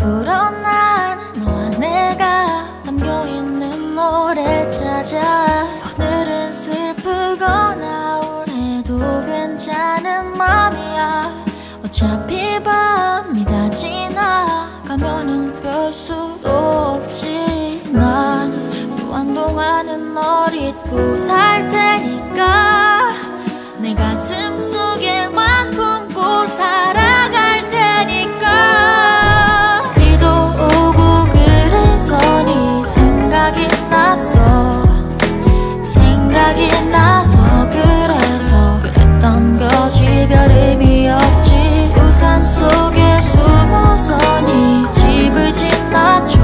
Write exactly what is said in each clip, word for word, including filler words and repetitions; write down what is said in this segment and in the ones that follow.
앞으로 난 너와 내가 담겨있는 노래를 찾아 오늘은 슬프거나 우울해도 괜찮은 맘이야. 어차피 밤이 다 지나가면은 별 수도 없이 난 또 한동안은 널 잊고 살 테니까 내 가슴 속에만 품고 살아갈 테니까. 비도 오고 그래서 네 생각이 났어. 생각이 나서 그래서 그랬던 거지 별 의미 없지. 우산 속에 숨어서 네 집을 지나쳐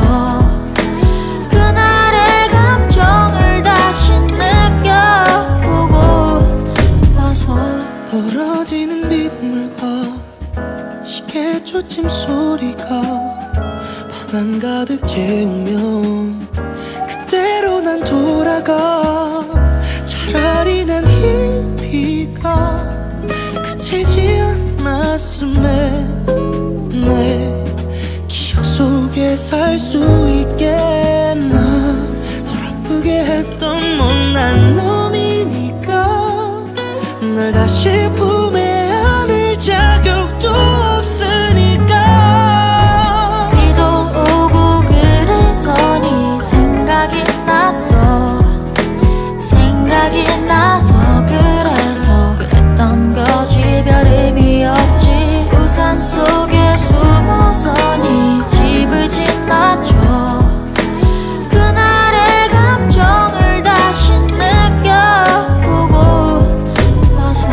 그날의 감정을 다시 느껴보고 와서 떨어지는 빗물과 시계 초침 소리가 방 안 가득 채우면 그때로 난 돌아가. 차라리 난 이 비가 그치지 않았음에 내 기억 속에 살 수 있겠나. 널 아프게 했던 못난 놈이니까 널 다시 품에 안을 자격도 없으니까. 비도 오고 그래서 네 생각이 났어. 생각이 나서 그래서 그랬던 거지 별 의미 없지. 우산 속에 숨어서 네 집을 지나쳐 그날의 감정을 다시 느껴보고 와서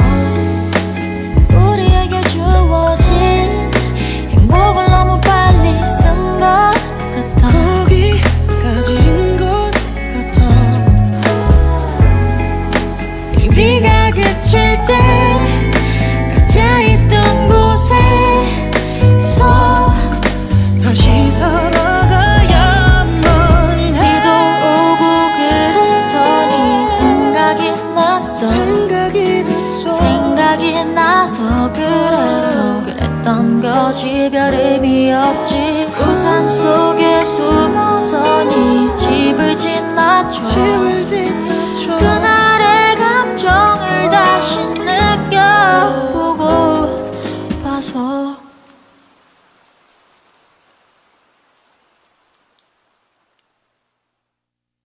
우리에게 주어진 행복을 너무 빨리 쓴 것 같아. 거기까지인 것 같아. 이 비가 그칠 때 갇혀있던 곳에서 다시 살아가야만 해. 비도 오고 그래서 네 생각이 났어. 생각이 났어. 생각이 나서 그래서 그랬던 거지 별 의미 없지. 우산 속